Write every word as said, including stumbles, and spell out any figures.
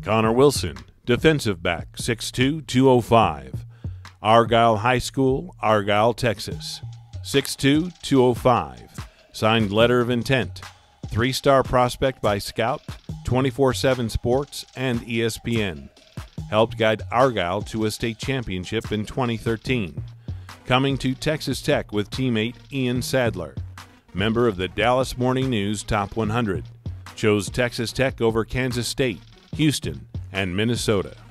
Connor Wilson, defensive back, six two, two oh five. Argyle High School, Argyle, Texas, six two, two oh five. Signed letter of intent. Three-star prospect by Scout, twenty-four seven Sports, and E S P N. Helped guide Argyle to a state championship in twenty thirteen. Coming to Texas Tech with teammate Ian Sadler. Member of the Dallas Morning News Top one hundred. Chose Texas Tech over Kansas State, Houston, and Minnesota.